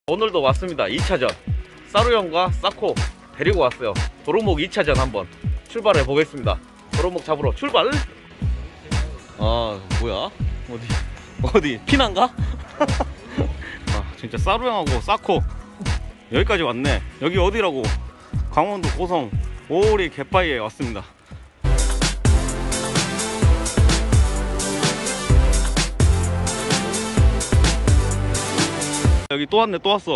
오늘도 왔습니다. 2차전 싸루형과 싸코 데리고 왔어요. 도루묵 2차전 한번 출발해 보겠습니다. 도루묵 잡으러 출발. 아 뭐야 어디 피난가? 아 진짜 싸루형하고 싸코 여기까지 왔네. 여기 어디라고? 강원도 고성 오리 갯바위에 왔습니다. 여기 또 왔네. 또 왔어.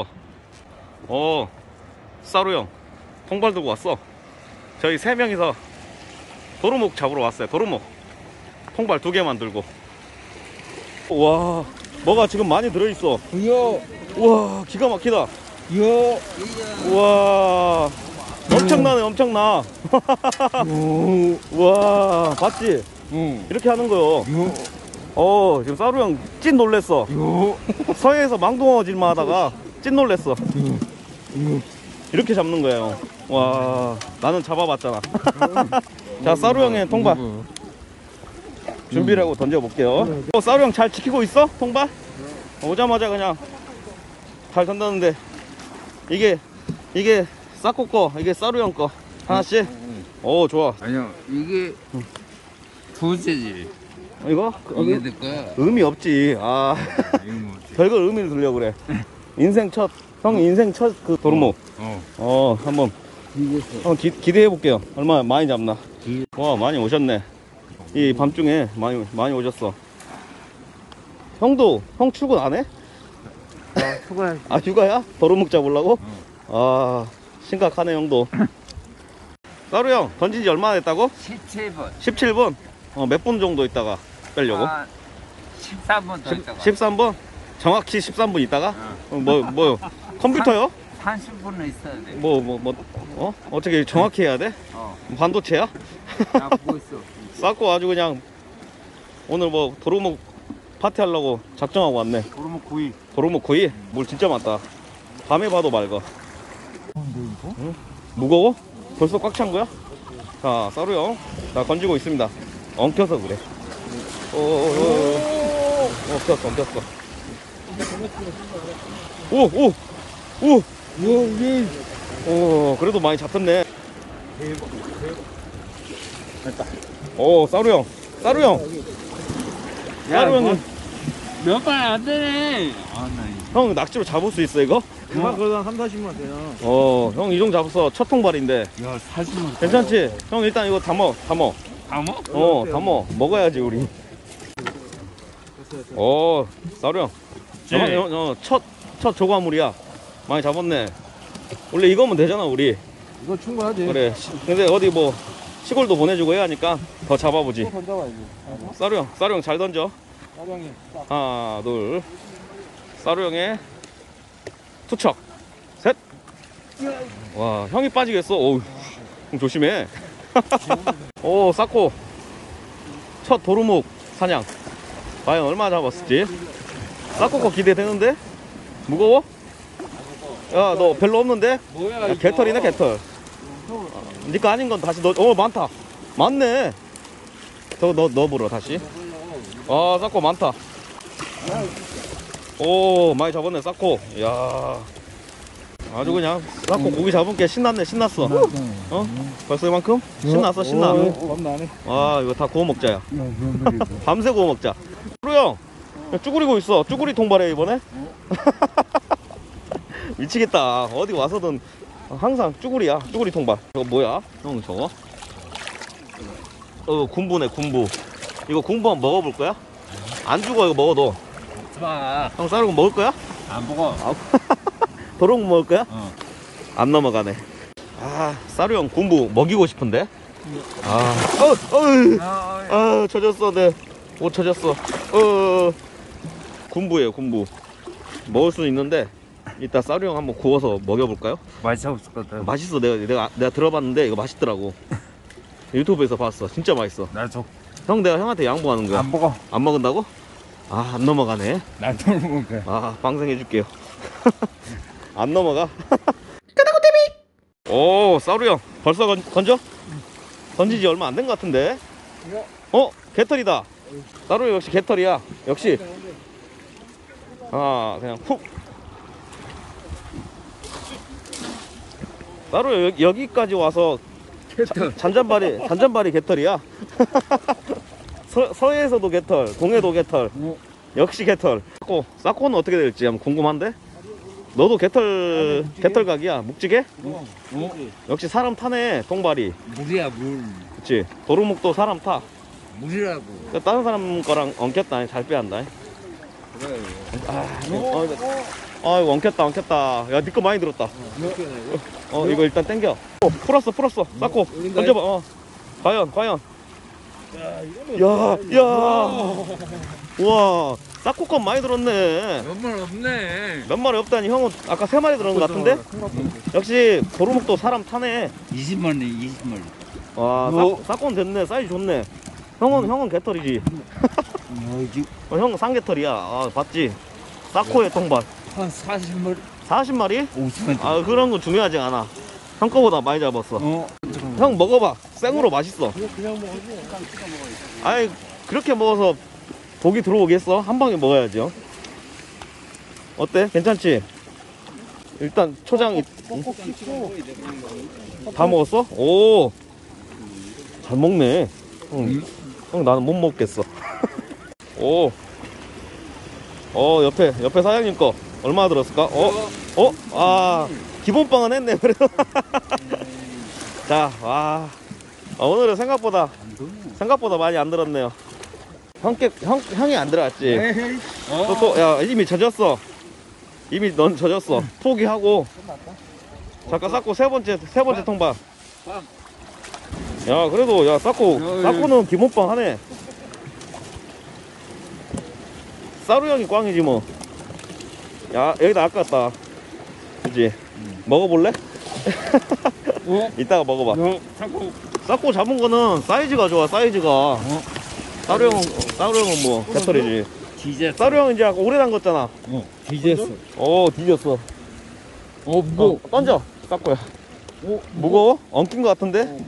싸루형 통발 들고 왔어. 저희 3명이서 도루묵 잡으러 왔어요. 도루묵 통발 2개만 들고. 와 뭐가 지금 많이 들어있어. 우와 기가 막히다. 우와 엄청나네. 엄청나. 우와 봤지? 이렇게 하는 거요. 지금 싸루형 찐 놀랬어. 서해에서 망둥어질만 하다가 찐 놀랬어. 이렇게 잡는 거예요. 와 나는 잡아봤잖아. 자 싸루형의 통발 준비를 하고 던져볼게요. 싸루형 잘 지키고 있어? 통발? 오자마자 그냥 잘 던졌는데 이게 싸코 거, 이게 싸루형 거 하나씩. 오 좋아. 아니요 이게 두째지. 이거? 이게 내 거야. 의미 없지. 아 별걸 의미를 두려고 그래. 인생 첫 그 도루묵. 한번 기대해 볼게요. 얼마나 많이 잡나. 와 많이 오셨네. 이 밤중에 많이 오셨어. 형 출근 안 해? 휴가야. 아 휴가야? 도루묵 잡으려고? 아 심각하네 형도. 싸루 형 던진 지 얼마나 됐다고? 17분. 17분? 몇 분 정도 있다가 빼려고? 13분 더 있다가. 13분? 정확히 13분 있다가? 뭐요? 컴퓨터요? 30분은 있어야 돼. 어떻게 정확히 해야 돼? 반도체야? 나 보고 있어. 싸고 아주 그냥 오늘 뭐 도루묵 파티 하려고 작정하고 왔네. 도루묵 구이? 물 진짜 많다. 밤에 봐도 맑아. 응? 무거워? 벌써 꽉 찬 거야? 자 싸루 형 나 건지고 있습니다. 엉켜서 그래. 엉켰어. 그래도 많이 잡혔네. 됐다. 싸루 형 몇 발 안 되네. 형 낙지로 잡을 수 있어 이거? 그만 그러다 3-40만 되나? 형 이 정도 잡았어. 첫 통발인데. 야 40만. 괜찮지? 형 일단 이거 담어. 다 먹어? 담어. 먹어야지 우리. 싸루 형. 첫 조과물이야. 많이 잡았네. 원래 이거면 되잖아 우리. 이거 충분하지. 그래. 근데 어디 뭐 시골도 보내주고 해야 하니까 더 잡아보지. 또 던져봐야지. 싸루 형 잘 던져. 사장님. 하나 둘. 싸루 형의 투척. 셋. 와 형이 빠지겠어. 형 조심해. 싸코 첫 도루묵 사냥 과연 얼마 잡았을지. 싸코 거 기대되는데? 무거워? 야 너 별로 없는데? 뭐야 야, 개털이네 개털. 니가 아닌 건 다시 넣어. 많다. 많네. 저거 넣어보러 다시. 싸코 많다. 많이 잡았네 싸코. 야 아주 그냥 싸코 고기 잡은 게 신났어. 벌써 이만큼? 신나. 겁나네. 이거 다 구워 먹자야. 밤새 구워 먹자. 프로 형 쭈구리고 있어. 쭈구리 통발해 이번에. 미치겠다. 어디 와서든 항상 쭈구리야. 쭈구리 통발. 저거 뭐야? 형 저거? 군부네 군부. 이거 군부 한번 먹어볼 거야? 안 죽어 이거 먹어도. 마. 형 싸루고 먹을 거야? 안 먹어. 도루묵 먹을 거야? 안 넘어가네. 싸루 형 군부 먹이고 싶은데? 젖었어. 네. 옷 젖었어. 군부예요 군부. 먹을 수는 있는데 이따 싸루 형 한번 구워서 먹여볼까요? 맛있을 것 같아. 맛있어. 내가 들어봤는데 이거 맛있더라고. 유튜브에서 봤어. 진짜 맛있어. 나 줘. 형 내가 형한테 양보하는 거야. 안 먹어. 안 먹은다고? 안 넘어가네. 나도 먹어. 방생해줄게요. 안 넘어가. 싸루 형 벌써 건져? 던지지 얼마 안 된 것 같은데. 개털이다. 싸루 역시 개털이야. 역시. 그냥 훅 따로 여기까지 와서 잔잔바리 개털이야. 서해에서도 개털, 동해도 개털, 역시 개털. 싸코는 어떻게 될지 한번 궁금한데? 너도 개털 각이야. 묵직해? 역시 사람 타네, 통발이. 물이야 물. 그치. 도루묵도 사람 타. 물이라고. 다른 사람 거랑 엉켰다. 잘 빼한다. 그래. 이거 엉켰다. 야, 니 거 많이 들었다. 이거 일단 땡겨. 풀었어. 싸코. 던져봐. 과연. 야. 우와, 싸코 건 많이 들었네. 몇 마리 없네. 몇 마리 없다니. 형은 아까 3마리 들은 것 같은데? 역시 도루묵도 사람 타네. 20마리. 와, 싸코는 됐네. 사이즈 좋네. 형은 개털이지. 형 쌍개털이야. 봤지? 싸코의 통발. 한 40마리. 40마리? 50마리. 그런 거 중요하지 않아. 형 거보다 많이 잡았어. 형 먹어봐. 생으로 맛있어. 그냥 먹어야지. 아이, 그렇게 먹어서 독이 들어오겠어? 한 방에 먹어야죠. 어때? 괜찮지? 일단 초장 다 먹었어? 오, 잘 먹네. 형 나는 못 먹겠어. 오, 옆에 사장님 거 얼마나 들었을까? 기본빵은 했네. 그래도. 자, 와, 오늘은 생각보다 많이 안 들었네요. 형이 안 들어왔지. 야, 이미 젖었어. 넌 젖었어. 포기하고. 잠깐 싸코 세 번째 통발. 야, 그래도 싸코는 기본빵 하네. 싸루 형이 꽝이지 뭐. 야, 여기다 아깝다. 그치? 먹어볼래? 이따가 먹어봐. 싸코 잡은 거는 사이즈가 좋아. 사이즈가. 싸루 형은 뭐 개털이지. 뒤졌어. 싸루 형은 이제 오래 담궜잖아. 뒤졌어. 뒤졌어. 무거워. 던져. 싸코야. 무거워? 엉킨 거 같은데?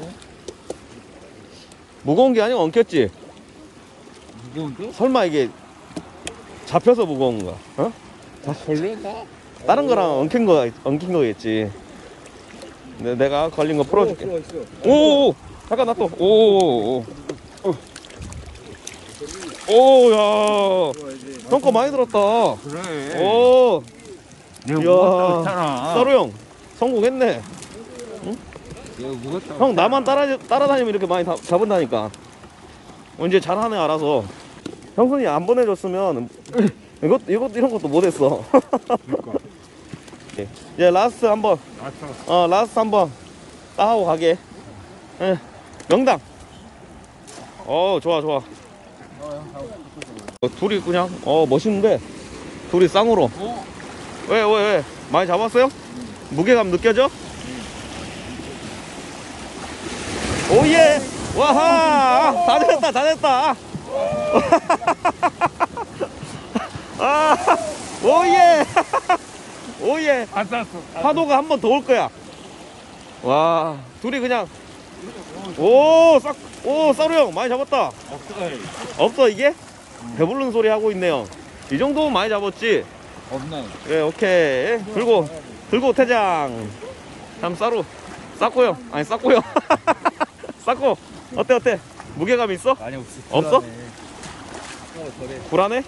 무거운 게 아니고 엉켰지? 무거운데? 설마 이게 잡혀서 무거운 거야? 어? 걸렸나? 다른 거랑 엉킨 거겠지. 내가 걸린 거 풀어줄게. 오, 잠깐 나 또. 야, 형 거 많이 들었다. 그래. 오, 내가 이야, 무겁다고 했잖아. 싸루 형 성공했네. 내가 무겁다고. 형 나만 따라다니면 이렇게 많이 잡은다니까. 이제 잘하네 알아서. 형순이 안 보내줬으면 이런 것도 못했어. 이제 라스트 한번. 라스트 한번 딱 하고 가게. 명당. 좋아. 둘이 그냥 멋있는데 둘이 쌍으로. 왜 많이 잡았어요? 무게감 느껴져? 오예. 와하, 다 됐다. 오예. 안 쌌어. 파도가 한 번 더 올 거야. 와, 둘이 그냥. 싸루 형 많이 잡았다. 없어 이게? 배부른 소리 하고 있네요. 이 정도면 많이 잡았지? 없네. 예, 오케이. 들고 퇴장. 다음 싸코 형. 아니, 싸코 형. 싸코. 어때? 무게감 있어? 아니 없어. 없어? 불안해?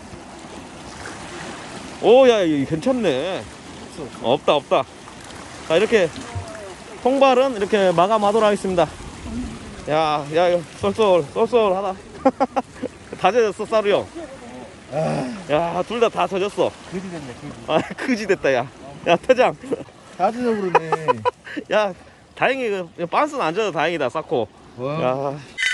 야, 이거 괜찮네. 없다. 자, 이렇게 통발은 이렇게 마감하도록 하겠습니다. 야, 이거 쏠쏠하다. 다 젖었어, 싸루 형. 야, 둘 다 젖었어. 그지 됐네. 그지 됐다, 야. 야, 퇴장. 다 젖어버리네. 야, 다행히 빤스는 안 젖어 다행이다, 싸코. 야.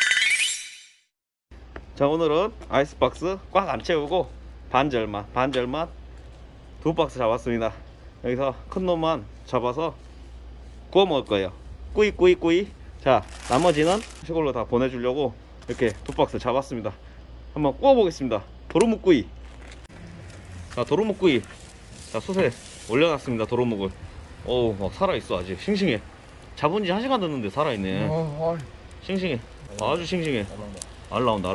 자, 오늘은 아이스박스 꽉 안 채우고 반절만 2박스 잡았습니다. 여기서 큰 놈만 잡아서 구워 먹을 거예요. 꾸이. 자, 나머지는 시골로 다 보내주려고 이렇게 2박스 잡았습니다. 한번 구워 보겠습니다. 도루묵구이. 자, 도루묵구이. 자, 숯에 올려놨습니다. 도루묵을. 막 살아있어. 아직 싱싱해. 잡은 지 1시간 됐는데 살아있네. 싱싱해. 아주 싱싱해. 알 나온다.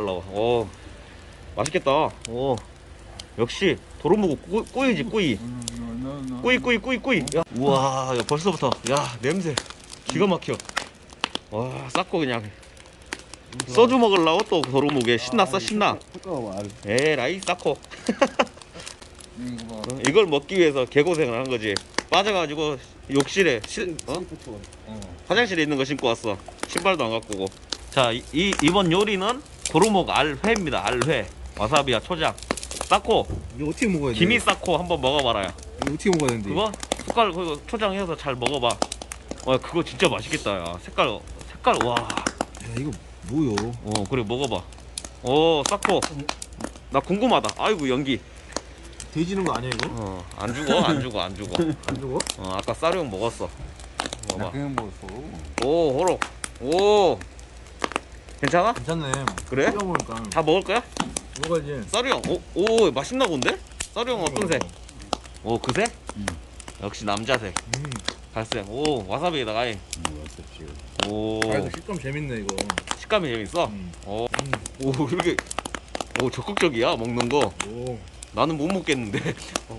맛있겠다. 역시 도루묵은 꾸이지. 꾸이. 꾸이. 야, 우와, 야, 벌써부터. 야, 냄새. 기가 막혀. 와, 쌌고 그냥. 소주 먹으려고 또 도루묵에 신났어, 신나. 에라이, 싸코. 이거 뭐. 이걸 먹기 위해서 개고생을 한 거지. 빠져가지고 욕실에 화장실에 있는 거 신고 왔어. 신발도 안 갖고 오고. 자, 이번 요리는 도루묵 알회입니다. 알회. 와사비와 초장. 싸코. 이거 어떻게 먹어야 돼? 김이 싸코 한번 먹어봐라요. 이거 어떻게 먹어야 되는데? 그거 숟갈 그거 초장 해서 잘 먹어봐. 와, 그거 진짜 맛있겠다. 야. 색깔 와. 야, 이거 뭐요? 그래 먹어봐. 싸코. 나 궁금하다. 아이고 연기. 돼지는 거 아니야 이거? 안 죽어. 안 죽어? 아까 쌀용 먹었어. 나 먹어봐. 그냥 먹었어. 오, 호로. 오. 괜찮아? 괜찮네. 그래? 끓여 먹으니까. 다 먹을 거야? 먹어야지. 쌀용. 오, 맛있나 본데? 쌀용 어떤 색? 오, 그 색? 역시 남자색. 갈색. 오, 와사비에다가 이. 오. 아, 이거 식감 재밌네 이거. 식감이 재밌어? 오, 이렇게. 오, 적극적이야, 먹는 거. 오. 나는 못 먹겠는데.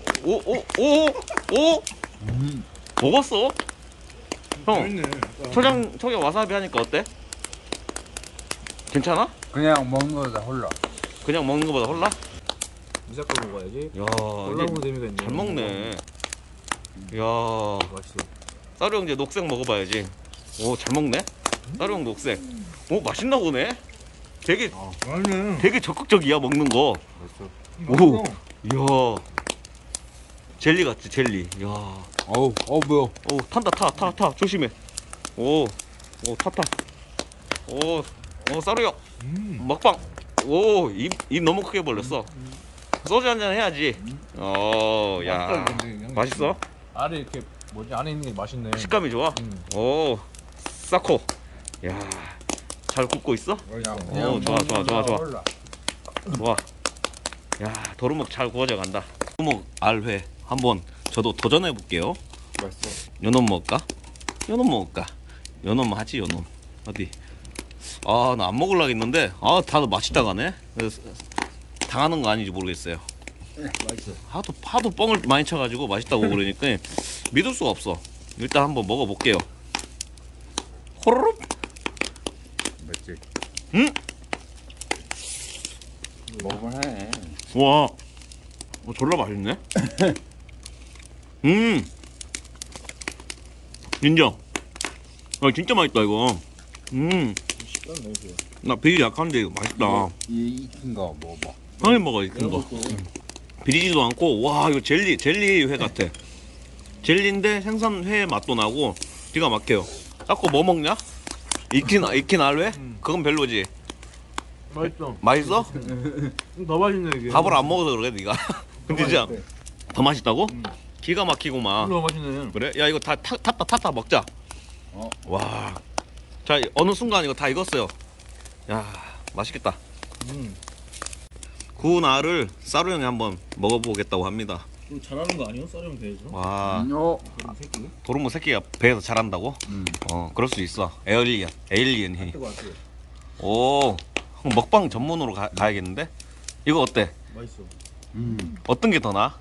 오. 먹었어? 형, 재밌네. 초장 와사비 하니까 어때? 괜찮아? 그냥 먹는 거다 홀라. 그냥 먹는 거보다 홀라? 무작정 먹어야지. 야, 올라오는 재미가 있네. 잘 먹네. 야, 맛있어. 쌀용 이제 녹색 먹어봐야지. 오, 잘 먹네. 쌀용 녹색. 오, 맛있나 보네. 맛있네. 되게 적극적이야 먹는 거. 맛있어. 이야, 젤리 같지 젤리. 이야, 뭐야. 오 탄다 타 조심해. 오 타타. 오 쌀용 먹방. 입 너무 크게 벌렸어. 소주 한잔 해야지. 야, 맛있어? 안에 이렇게 뭐지 안에 있는 게 맛있네. 식감이 좋아. 오, 싸코. 야, 잘 굽고 있어? 그냥 좋아. 먹는 거다 홀라. 좋아. 야, 도루묵 잘 구워져 간다. 도루묵 알회 한번 저도 도전해 볼게요. 맛있어. 연어 먹을까? 연어 하지 연어. 어디? 아, 나 안 먹으려고 했는데 다들 맛있다 가네. 그래서 당하는 거 아닌지 모르겠어요. 맛있어. 하도 뻥을 많이 쳐가지고 맛있다고 그러니까 믿을 수가 없어. 일단 한번 먹어볼게요. 호로록. 맞지? 응? 먹을만해. 와, 졸라 맛있네. 인정. 진짜 맛있다 이거. 식감 너무 좋아. 나 비리 약한데 이거 맛있다. 이 익힌 거 먹어봐. 형이 먹어 이큰 거. 비리지도 않고 와 이거 젤리 회 같아. 젤리인데 생선회 맛도 나고 기가 막혀요. 자꾸 뭐 먹냐? 익힌 알회? 그건 별로지. 맛있어. 맛있어? 더 맛있네 이게. 밥을 안 먹어서 그래 네가. 근데 진짜 더 맛있다고? 기가 막히고만. 더 맛있네. 그래? 야 이거 다 탔다 먹자. 와. 자 어느 순간 이거 다 익었어요. 야 맛있겠다. 구운 알을 쌀우 형이 한번 먹어보겠다고 합니다. 이거 잘하는 거 아니야? 쌀이면 돼야죠. 와, 그럼 새끼. 도루묵 새끼가 배에서 자란다고? 그럴 수 있어. 에일리언이. 뜨거 안 뜨거. 오, 먹방 전문으로 가야겠는데? 이거 어때? 맛있어. 어떤 게 더 나아?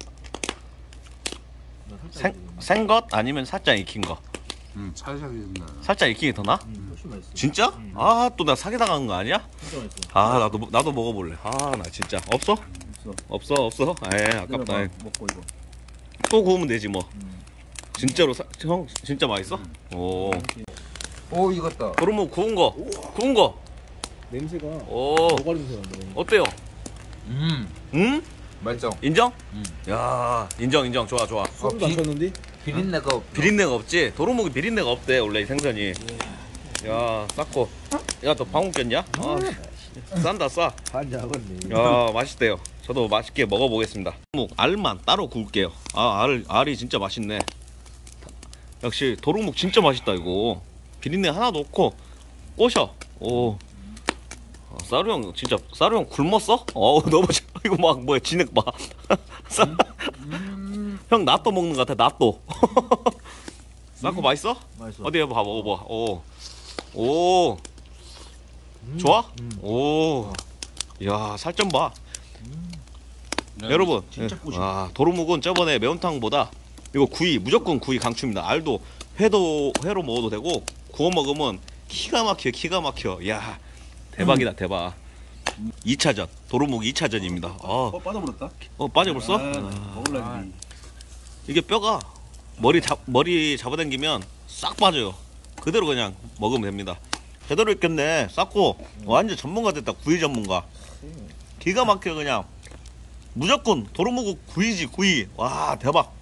나 살짝. 생것 아니면 살짝 익힌 거? 살짝 익나. 살짝 익힌 게 더 나아? 훨씬 맛있어. 진짜? 아, 또 나 사기 당한 거 아니야? 진짜 맛있어. 아, 나도 먹어볼래. 아, 나 진짜 없어? 없어. 에이, 아깝다. 먹고 이거. 또 구우면 되지 뭐. 진짜로 형 진짜 맛있어? 오. 오 익었다. 도루묵 구운 거. 냄새가 오. 노가리 냄새 난다. 어때요? 응? 맛있어. 인정? 야, 인정. 좋아. 소금도 안 쳤는데? 비린내가 없어. 비린내가 없지? 도루묵이 비린내가 없대 원래 이 생선이. 야, 싸고. 야, 너 방울 꼈냐? 싼다 싸. 반 작았네. 야, 맛있대요. 저도 맛있게 먹어보겠습니다. 도루묵 알만 따로 구울게요. 알이 진짜 맛있네. 역시 도루묵 진짜 맛있다 이거. 비린내 하나도 없고 꼬셔. 오. 쌀우 형 진짜 쌀우 형 굶었어? 너무 이거 막 뭐야 진액 봐. 형 낫또 먹는 것 같아 낫또. 싸고 맛있어? 맛있어. 어디 해봐 먹어봐. 오. 좋아? 오. 야 살 좀 봐. 여러분. 진짜 꼬시. 도루묵은 저번에 매운탕보다 이거 구이 무조건 구이 강추입니다. 알도 회로 먹어도 되고 구워 먹으면 기가 막혀. 야 대박이다 대박. 2차전 도루묵 2차전입니다. 빠져버렸다. 빠져버렸어? 먹을라니. 이게 뼈가 머리 잡아당기면 싹 빠져요. 그대로 그냥 먹으면 됩니다. 제대로 익겠네. 쌌고 완전 전문가 됐다. 구이 전문가. 기가 막혀 그냥. 무조건 도루묵 구이지 구이. 와 대박.